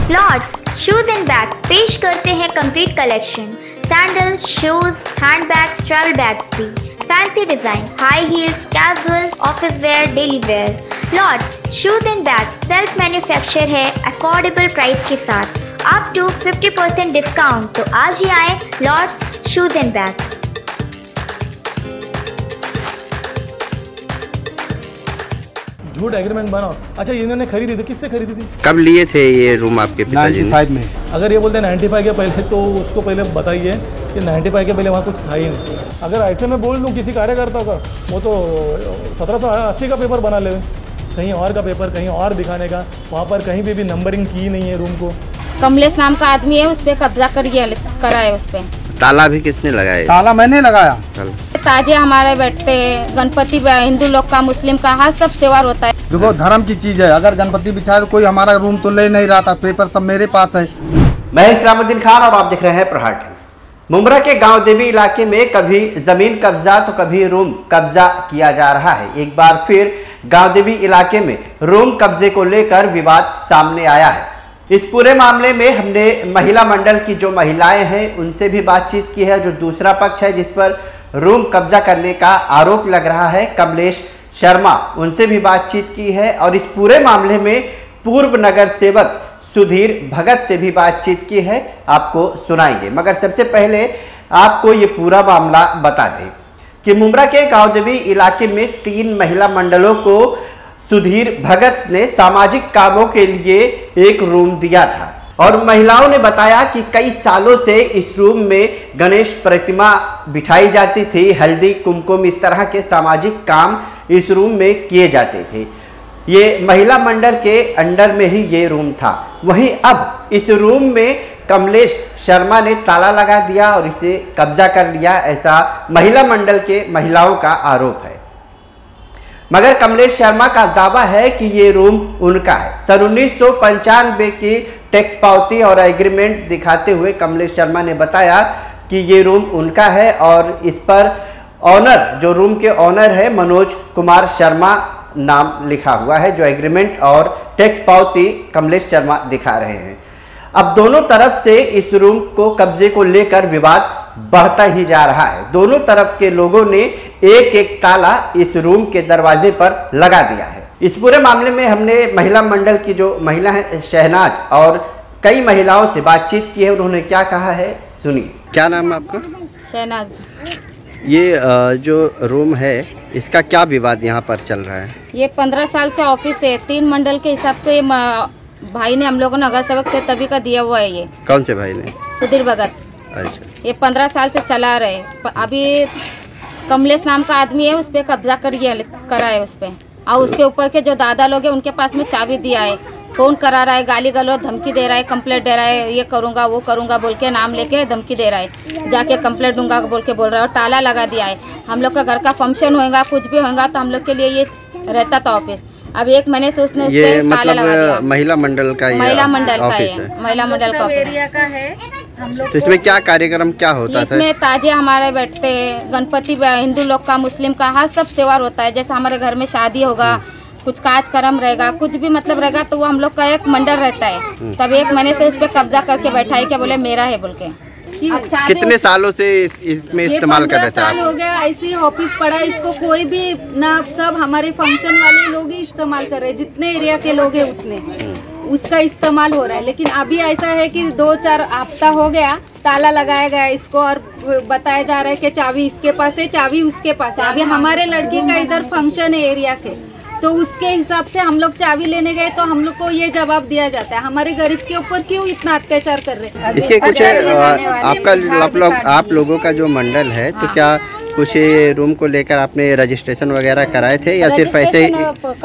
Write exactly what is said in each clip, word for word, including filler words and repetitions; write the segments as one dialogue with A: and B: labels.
A: Lord's shoes and bags पेश करते हैं complete collection. Sandals, shoes, hand bags, travel bags भी, fancy design, high heels, casual, office wear, daily wear. Lords shoes and bags self manufacture है affordable price के साथ, up to fifty percent discount. तो आज ही आए लॉर्ड्स शूज एंड बैग्स।
B: झूठ agreement बनाओ। अच्छा, इन्होंने खरीदी थी, किससे खरीदी थी?
C: कब लिए थे ये रूम आपके पिताजी ने?
B: नाइन्टी फाइव में। अगर ये बोलते हैं नाइन्टी फाइव के पहले, तो उसको पहले बताइए कि नाइन्टी फाइव के पहले वहाँ कुछ था ही नहीं। अगर ऐसे में बोल दूँ किसी कार्यकर्ता का, वो तो सत्रह सौ अस्सी का पेपर बना ले, कहीं और का पेपर कहीं और दिखाने का। वहाँ पर कहीं भी, भी नंबरिंग की नहीं है रूम को।
D: कमलेश नाम का आदमी है, उस पर कब्जा कर करा है। उस पर
C: ताला भी किसने लगाया?
E: ताला मैंने लगाया।
D: ताजे हमारे बैठते, गणपति हिंदू लोग का, मुस्लिम का, हर सब त्योहार होता है।
E: देखो धर्म की चीज है, अगर गणपति बिठाए तो कोई हमारा रूम तो ले नहीं रहा था, पेपर सब मेरे पास है।
F: मैं इस्लामुद्दीन खान और आप देख रहे हैं प्रहार टाइम्स। मुंब्रा के गांव देवी इलाके में कभी जमीन कब्जा तो कभी रूम कब्जा किया जा रहा है। एक बार फिर गांव देवी इलाके में रूम कब्जे को लेकर विवाद सामने आया है। इस पूरे मामले में हमने महिला मंडल की जो महिलाएं हैं उनसे भी बातचीत की है। जो दूसरा पक्ष है जिस पर रूम कब्जा करने का आरोप लग रहा है, कमलेश शर्मा, उनसे भी बातचीत की है। और इस पूरे मामले में पूर्व नगर सेवक सुधीर भगत से भी बातचीत की है, आपको सुनाएंगे। मगर सबसे पहले आपको ये पूरा मामला बता दें कि मुंब्रा के गांव देवी इलाके में तीन महिला मंडलों को सुधीर भगत ने सामाजिक कामों के लिए एक रूम दिया था और महिलाओं ने बताया कि कई सालों से इस रूम में गणेश प्रतिमा बिठाई जाती थी, हल्दी कुमकुम इस तरह के सामाजिक काम इस रूम में किए जाते थे। ये महिला मंडल के अंडर में ही ये रूम था। वहीं अब इस रूम में कमलेश शर्मा ने ताला लगा दिया और इसे कब्जा कर लिया, ऐसा महिला मंडल के महिलाओं का आरोप है। मगर कमलेश शर्मा का दावा है कि ये रूम उनका है। सन उन्नीस सौ पंचानवे की टैक्स पावती और एग्रीमेंट दिखाते हुए कमलेश शर्मा ने बताया कि ये रूम उनका है और इस पर ऑनर, जो रूम के ऑनर है, मनोज कुमार शर्मा नाम लिखा हुआ है। जो एग्रीमेंट और टैक्स पावती कमलेश शर्मा दिखा रहे हैं। अब दोनों तरफ से इस रूम को कब्जे को लेकर विवाद बढ़ता ही जा रहा है। दोनों तरफ के लोगों ने एक एक ताला इस रूम के दरवाजे पर लगा दिया है। इस पूरे मामले में हमने महिला मंडल की जो महिला है शहनाज और कई महिलाओं से बातचीत की है। उन्होंने क्या कहा है सुनिए।
C: क्या नाम है आपका?
D: शहनाज।
C: ये जो रूम है इसका क्या विवाद यहाँ पर चल रहा है?
D: ये पंद्रह साल से ऑफिस है, तीन मंडल के हिसाब से भाई ने, हम लोगों ने नगर सेवक थे तभी का दिया हुआ है। ये कौन से भाई ने? सुधीर भगत। अच्छा। ये पंद्रह साल से चला रहे। अभी कमलेश नाम का आदमी है, उस पर कब्जा कर करा है उस पर। और उसके ऊपर के जो दादा लोग हैं उनके पास में चाबी दिया है, फोन करा रहा है, गाली गलौज धमकी दे रहा है, कंप्लेंट दे रहा है, ये करूँगा वो करूँगा बोल के नाम लेके धमकी दे रहा है, जाके कंप्लेंट दूंगा बोल के बोल रहा है। और ताला लगा दिया है। हम लोग का घर का फंक्शन होएगा, कुछ भी होगा तो हम लोग के लिए ये रहता था ऑफिस। अब एक महीने से उसने
C: ये मतलब लगा दिया। महिला मंडल का
D: महिला मंडल का है, महिला मंडल का एरिया का है हम लोग।
C: तो इसमें क्या कार्यक्रम क्या होता है?
D: इसमें ताजे हमारे बैठते, गणपति हिंदू लोग का, मुस्लिम का, हर सब त्योहार होता है। जैसे हमारे घर में शादी होगा, कुछ कार्यक्रम रहेगा, कुछ भी मतलब रहेगा, तो वो हम लोग का एक मंडल रहता है। तब एक महीने से इस पे कब्जा करके बैठाई के बोले मेरा है बोल के।
C: अच्छा, कितने सालों से इस, इसमें इस्तेमाल कर रहे थे आप?
G: हो गया ऐसे ऑफिस पड़ा, इसको कोई भी ना, सब हमारे फंक्शन वाले लोग ही इस्तेमाल कर रहे हैं। जितने एरिया के लोग हैं उतने उसका इस्तेमाल हो रहा है। लेकिन अभी ऐसा है कि दो चार हफ्ता हो गया, ताला लगाया गया इसको और बताया जा रहा है कि चाबी इसके पास है, चाबी उसके पास है। अभी हमारे लड़के का इधर फंक्शन है एरिया के, तो उसके हिसाब से हम लोग चाबी लेने गए तो हम लोग को ये जवाब दिया जाता है, हमारे गरीब के ऊपर क्यों इतना अत्याचार कर रहे हैं।
C: इसके कुछ आपका आप लोग आप लोगों का जो मंडल है, तो क्या कुछ रूम को लेकर आपने रजिस्ट्रेशन वगैरह कराए थे या सिर्फ ऐसे ही?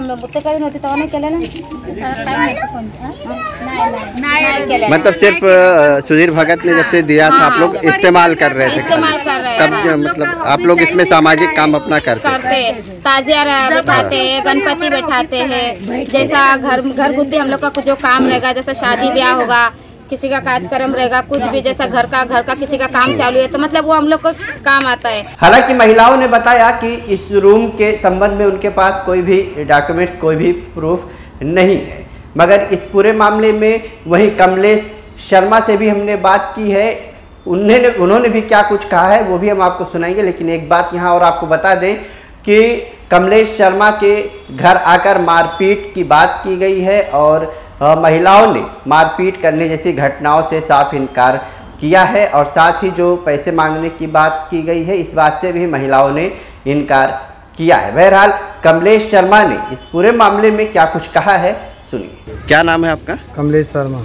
C: मतलब सिर्फ सुधीर भगत ने जब से दिया था आप लोग इस्तेमाल कर रहे थे? तब मतलब आप लोग इसमें सामाजिक काम अपना करते?
D: ताजिया बैठाते हैं, गणपति बैठाते हैं, जैसा घर घर गुद्दी हम लोग का कुछ जो काम रहेगा, जैसा शादी ब्याह होगा, किसी का कार्यक्रम रहेगा, कुछ भी जैसा घर का घर का किसी का काम चालू है, तो मतलब वो हम लोग को काम आता है।
F: हालांकि महिलाओं ने बताया कि इस रूम के संबंध में उनके पास कोई भी डॉक्यूमेंट, कोई भी प्रूफ नहीं है। मगर इस पूरे मामले में वहीं कमलेश शर्मा से भी हमने बात की है, उन्होंने उन्होंने भी क्या कुछ कहा है वो भी हम आपको सुनाएंगे। लेकिन एक बात यहाँ और आपको बता दें कि कमलेश शर्मा के घर आकर मारपीट की बात की गई है और महिलाओं ने मारपीट करने जैसी घटनाओं से साफ इनकार किया है और साथ ही जो पैसे मांगने की बात की गई है इस बात से भी महिलाओं ने इनकार किया है। बहरहाल कमलेश शर्मा ने इस पूरे मामले में क्या कुछ कहा है सुनिए।
C: क्या नाम है आपका?
E: कमलेश शर्मा।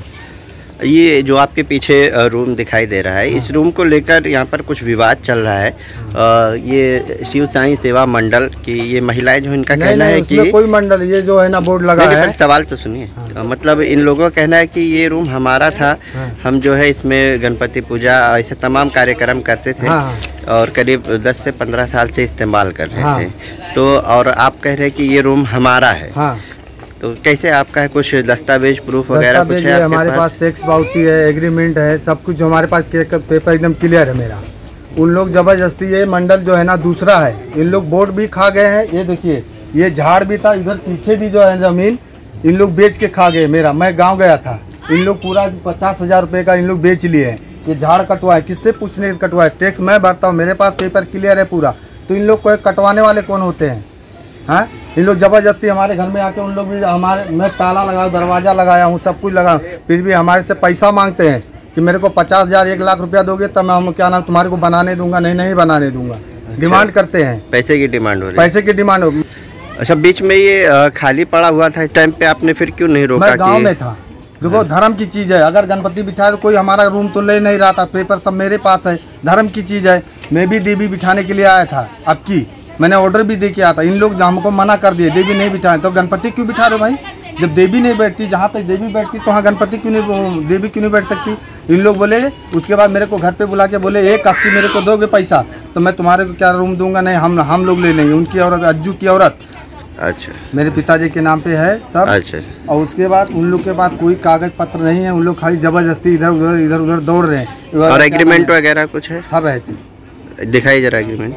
C: ये जो आपके पीछे रूम दिखाई दे रहा है, इस रूम को लेकर यहाँ पर कुछ विवाद चल रहा है। आ, ये शिव साई सेवा मंडल की ये महिलाएं जो इनका कहना है कि
E: कोई मंडल ये जो है ना बोर्ड लगा है।
C: सवाल तो सुनिए। हाँ। मतलब इन लोगों का कहना है कि ये रूम हमारा था। हाँ। हम जो है इसमें गणपति पूजा ऐसे तमाम कार्यक्रम करते थे। हाँ। और करीब दस से पंद्रह साल से इस्तेमाल कर रहे हाँ। थे। तो और आप कह रहे हैं कि ये रूम हमारा है। हाँ। तो कैसे आपका है कुछ दस्तावेज प्रूफ वगैरह कुछ है?
E: हमारे पास टैक्स पावती है, एग्रीमेंट है, सब कुछ हमारे पास पेपर एकदम क्लियर है मेरा। उन लोग जबरदस्ती ये मंडल जो है ना दूसरा है, इन लोग बोर्ड भी खा गए हैं। ये देखिए ये झाड़ भी था, इधर पीछे भी जो है जमीन इन लोग बेच के खा गए मेरा। मैं गाँव गया था, इन लोग पूरा पचास हजार रुपये का इन लोग बेच लिए हैं। ये झाड़ कटवाए, किससे पूछने कटवाए? टैक्स मैं भरता हूँ, मेरे पास पेपर क्लियर है पूरा। तो इन लोग को कटवाने वाले कौन होते हैं? हाँ, इन लोग जबरदस्ती हमारे घर में आके उन लोग भी हमारे, मैं ताला लगाया, दरवाज़ा लगाया हूँ, सब कुछ लगा, फिर भी हमारे से पैसा मांगते हैं कि मेरे को पचास हज़ार एक लाख रुपया दोगे तब मैं हम क्या नाम तुम्हारे को बनाने दूंगा। नहीं नहीं बनाने दूंगा। अच्छा। डिमांड करते हैं, पैसे की डिमांड हो रही है। पैसे की डिमांड हो।
C: अच्छा, बीच में ये खाली पड़ा हुआ था, इस टाइम पे आपने फिर क्यों नहीं रोका?
E: मैं गाँव में था। देखो धर्म की चीज़ है, अगर गणपति बिठाए तो कोई हमारा रूम तो ले नहीं रहा था, पेपर सब मेरे पास है, धर्म की चीज़ है। मैं भी देवी बिठाने के लिए आया था, अब की मैंने ऑर्डर भी दे के आया था। इन लोग हमको मना कर दिए, देवी नहीं बिठाएं। तो गणपति क्यों बिठा रहे भाई? जब देवी नहीं बैठती, जहाँ पे देवी बैठती तो वहाँ गणपति क्यों नहीं, देवी क्यों नहीं बैठ सकती? इन लोग बोले, उसके बाद मेरे को घर पे बुला के बोले एक अस्सी मेरे को दोगे पैसा तो मैं तुम्हारे को क्या रूम दूंगा? नहीं, हम हम लोग ले लेंगे। उनकी औरत, अज्जू की औरत,
C: अच्छा,
E: मेरे पिताजी के नाम पे है सब। अच्छा। और उसके बाद उन लोग के पास कोई कागज पत्र नहीं है, उन लोग खाली जबरदस्ती इधर उधर इधर उधर दौड़ रहे हैं।
C: और एग्रीमेंट वगैरह कुछ है?
E: सब है,
C: दिखाई जरा एग्रीमेंट।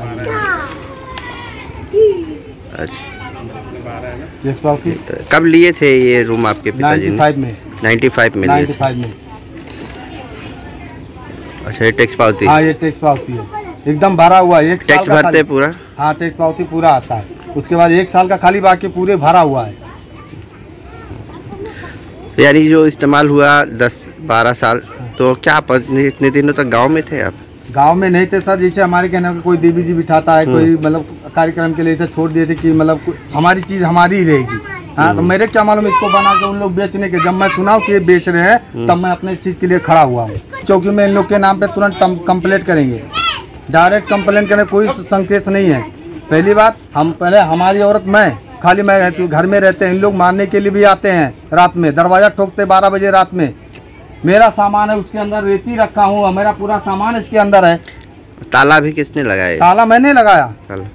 C: अच्छा, कब लिए थे ये रूम आपके पिताजी ने?
E: नाइन्टी फाइव में।
C: नाइन्टी फाइव में
E: नाइन्टी फाइव में।
C: अच्छा, ये टैक्स पावती?
E: हाँ, ये टैक्स पावती है, एकदम भरा हुआ है। एक साल
C: टैक्स भरते पूरा?
E: हाँ, टैक्स पावती पूरा आता है। उसके बाद एक साल का खाली बाकी पूरे भरा हुआ है।
C: यानी जो इस्तेमाल हुआ दस बारह साल, तो क्या आप इतने दिनों तक गाँव में थे? आप
E: गांव में नहीं थे सर। जैसे हमारे कहने को कोई देवी जी बिठाता है, कोई मतलब कार्यक्रम के लिए इसे छोड़ दिए थे कि मतलब हमारी चीज़ हमारी ही रहेगी। हाँ, तो मेरे क्या मालूम इसको बना के उन लोग बेचने के। जब मैं सुना कि ये बेच रहे हैं तब मैं अपने चीज़ के लिए खड़ा हुआ हूँ। चौकी में इन लोग के नाम पे तुरंत कंप्लेंट करेंगे, डायरेक्ट कंप्लेंट करने कोई संकेत नहीं है। पहली बात, हम पहले हमारी औरत, मैं खाली मैं घर में रहते हैं, इन लोग मारने के लिए भी आते हैं रात में, दरवाज़ा ठोकते बारह बजे रात में। मेरा सामान है उसके अंदर, रेती रखा हूँ, मेरा पूरा सामान इसके अंदर है।
C: ताला भी किसने लगाया?
E: ताला मैंने लगाया।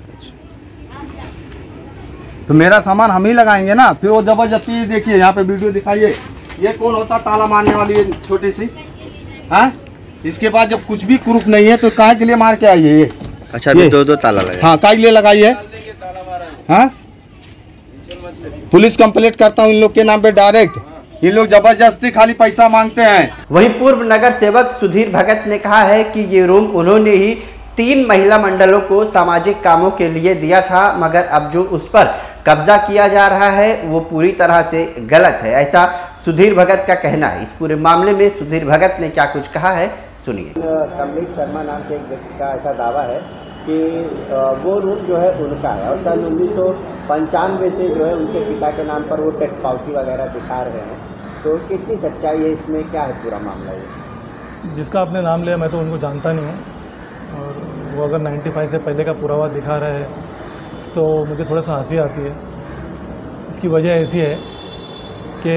E: तो मेरा सामान हम ही लगाएंगे ना। फिर वो जबरदस्ती, देखिए यहाँ पे वीडियो दिखाइए, ये कौन होता ताला मारने वाली ये छोटी सी? हाँ, इसके बाद जब कुछ भी प्रूफ नहीं है तो काहे के लिए मार के आइए ये?
C: अच्छा, ये दो दो ताला लगा।
E: हाँ, काहे के लिए लगाइए? हाँ, पुलिस कंप्लेंट करता हूँ इन लोग के नाम पे डायरेक्ट। ये लोग जबरदस्ती खाली पैसा मांगते हैं।
F: वहीं पूर्व नगर सेवक सुधीर भगत ने कहा है कि ये रूम उन्होंने ही तीन महिला मंडलों को सामाजिक कामों के लिए दिया था, मगर अब जो उस पर कब्जा किया जा रहा है वो पूरी तरह से गलत है, ऐसा सुधीर भगत का कहना है। इस पूरे मामले में सुधीर भगत ने क्या कुछ कहा है सुनिए।
H: कमलेश शर्मा नाम के एक व्यक्ति का ऐसा दावा है कि वो रूम जो है उनका है और सन उन्नीस सौ पंचानवे से जो है उनके पिता के नाम पर वो टैक्स पावती वगैरह दिखा रहे हैं। तो कितनी सच्चाई है इसमें, क्या है पूरा मामला? ये
B: जिसका आपने नाम लिया मैं तो उनको जानता नहीं हूँ, और वो अगर पचानवे से पहले का पुरावा दिखा रहा है तो मुझे थोड़ा सा हंसी आती है। इसकी वजह ऐसी है कि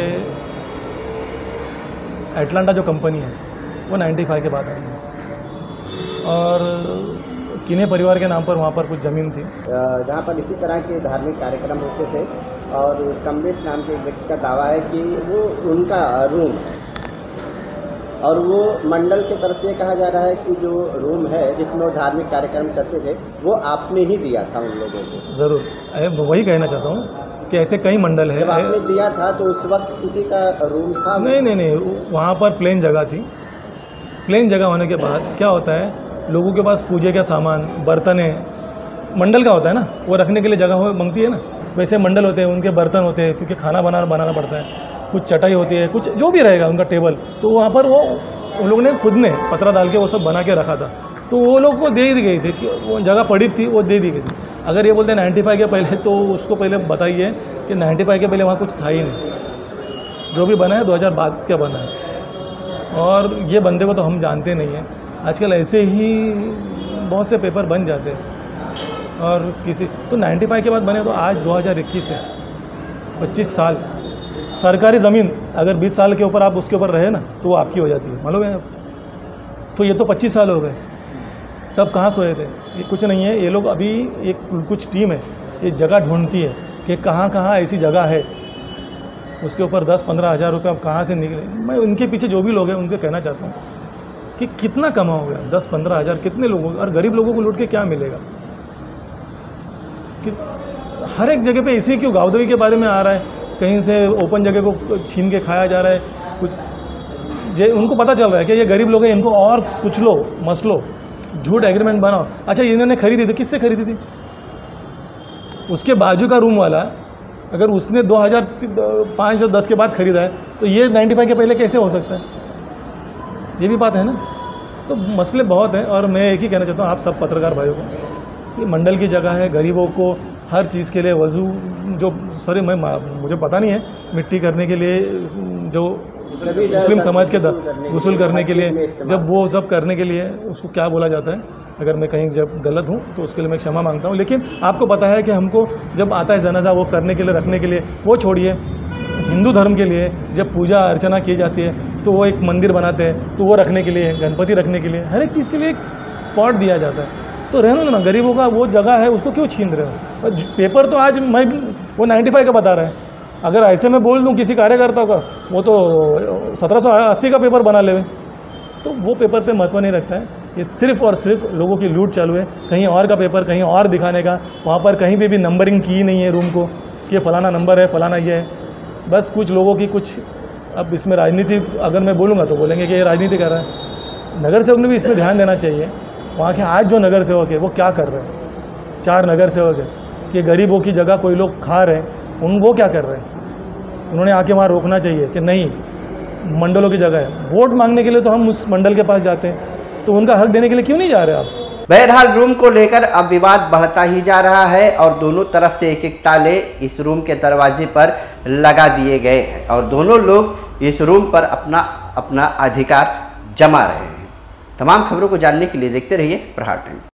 B: एटलांटा जो कंपनी है वो पचानवे के बाद आई है, और किन्हीं परिवार के नाम पर वहाँ पर कुछ ज़मीन थी
H: जहाँ पर इसी तरह के धार्मिक कार्यक्रम होते थे। और कमलेश नाम के एक व्यक्ति का दावा है कि वो उनका रूम, और वो मंडल की तरफ से कहा जा रहा है कि जो रूम है जिसमें वो धार्मिक कार्यक्रम करते थे वो आपने ही दिया था उन लोगों को।
B: ज़रूर, मैं वही कहना चाहता हूँ कि ऐसे कई मंडल है।
H: जब आपने दिया था तो उस वक्त किसी का रूम था?
B: नहीं नहीं नहीं, वहाँ पर प्लेन जगह थी। प्लेन जगह होने के बाद क्या होता है, लोगों के पास पूजे का सामान, बर्तन है, मंडल का होता है ना, वो रखने के लिए जगह हो मांगती है ना, वैसे मंडल होते हैं, उनके बर्तन होते हैं, क्योंकि खाना बनाना बनाना पड़ता है, कुछ चटाई होती है, कुछ जो भी रहेगा उनका टेबल, तो वहाँ पर वो उन लोगों ने खुद ने पतरा डाल के वो सब बना के रखा था। तो वो लोग को दे दी गई थी कि वो जगह पड़ी थी, वो दे दी गई थी। अगर ये बोलते हैं नाइन्टी फाइव के पहले, तो उसको पहले बताइए कि नाइन्टी फाइव के पहले वहाँ कुछ था ही नहीं। जो भी बना है दो हज़ार बाद क्या बना है, और ये बंदे को तो हम जानते नहीं हैं। आजकल ऐसे ही बहुत से पेपर बन जाते हैं, और किसी तो नाइन्टी फाइव के बाद बने, तो आज दो हज़ार इक्कीस है, पच्चीस साल सरकारी ज़मीन अगर बीस साल के ऊपर आप उसके ऊपर रहे ना, तो वो आपकी हो जाती है, मालूम है आप। तो ये तो पच्चीस साल हो गए, तब कहाँ सोए थे? ये कुछ नहीं है, ये लोग अभी एक कुछ टीम है, ये जगह ढूंढती है कि कहाँ कहाँ ऐसी जगह है, उसके ऊपर दस पंद्रह हज़ार रुपये अब कहाँ से निकले। मैं उनके पीछे जो भी लोग हैं उनको कहना चाहता हूँ कि कितना कमाओगे, दस पंद्रह हज़ार कितने लोगों, और गरीब लोगों को लूट के क्या मिलेगा? कि हर एक जगह पे इसी क्यों गावदेवी के बारे में आ रहा है, कहीं से ओपन जगह को छीन के खाया जा रहा है, कुछ जे उनको पता चल रहा है कि ये गरीब लोग हैं, इनको और कुछ लो, मस लो, झूठ एग्रीमेंट बनाओ। अच्छा, इन्होंने खरीदी थी, किससे खरीदी थी? उसके बाजू का रूम वाला, अगर उसने दो हज़ार पाँच या दस के बाद खरीदा है, तो ये नाइन्टी फाइव के पहले कैसे हो सकता है? ये भी बात है ना। तो मसले बहुत हैं, और मैं एक ही कहना चाहता हूँ आप सब पत्रकार भाइयों को, ये मंडल की जगह है, गरीबों को हर चीज़ के लिए वजू जो सॉरी मैं मुझे पता नहीं है, मिट्टी करने के लिए, जो मुस्लिम समाज के वसूल करने के लिए, जब वो सब करने के लिए उसको क्या बोला जाता है, अगर मैं कहीं जब गलत हूँ तो उसके लिए मैं क्षमा मांगता हूँ। लेकिन आपको पता है कि हमको जब आता है जनाजा वो करने के लिए, रखने के लिए, वो छोड़िए, हिंदू धर्म के लिए जब पूजा अर्चना की जाती है तो वो एक मंदिर बनाते हैं, तो वो रखने के लिए, गणपति रखने के लिए, हर एक चीज़ के लिए एक स्पॉट दिया जाता है। तो रहने दो ना, गरीबों का वो जगह है, उसको क्यों छीन रहे हो? और पेपर तो आज मैं वो नाइन्टी फाइव का बता रहा है, अगर ऐसे मैं बोल दूँ किसी कार्यकर्ता का, वो तो सत्रह सौ अस्सी का पेपर बना ले, तो वो पेपर पे महत्व नहीं रखता है। ये सिर्फ और सिर्फ लोगों की लूट चालू है, कहीं और का पेपर कहीं और दिखाने का, वहाँ पर कहीं भी भी नंबरिंग की नहीं है रूम को कि फ़लाना नंबर है, फ़लाना ये है। बस कुछ लोगों की कुछ, अब इसमें राजनीति अगर मैं बोलूँगा तो बोलेंगे कि ये राजनीति कर रहा है। नगर सेवक ने भी इसमें ध्यान देना चाहिए। वहाँ के आज जो नगर सेवक है वो क्या कर रहे हैं? चार नगर सेवक है कि गरीबों की जगह कोई लोग खा रहे हैं, उन वो क्या कर रहे हैं? उन्होंने आके वहाँ रोकना चाहिए कि नहीं, मंडलों की जगह है, वोट मांगने के लिए तो हम उस मंडल के पास जाते हैं, तो उनका हक देने के लिए क्यों नहीं जा रहे आप?
F: बहरहाल रूम को लेकर अब विवाद बढ़ता ही जा रहा है और दोनों तरफ से एक एक ताले इस रूम के दरवाजे पर लगा दिए गए हैं और दोनों लोग इस रूम पर अपना अपना अधिकार जमा रहे हैं। तमाम खबरों को जानने के लिए देखते रहिए प्रहार टाइम्स।